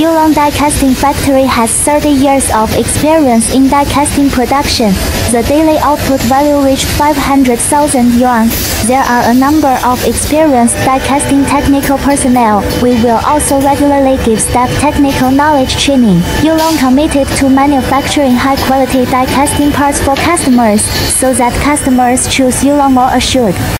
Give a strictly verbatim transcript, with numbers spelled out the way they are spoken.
Yulong Die Casting Factory has thirty years of experience in die casting production. The daily output value reached five hundred thousand yuan. There are a number of experienced die casting technical personnel. We will also regularly give staff technical knowledge training. Yulong committed to manufacturing high-quality die casting parts for customers, so that customers choose Yulong more assured.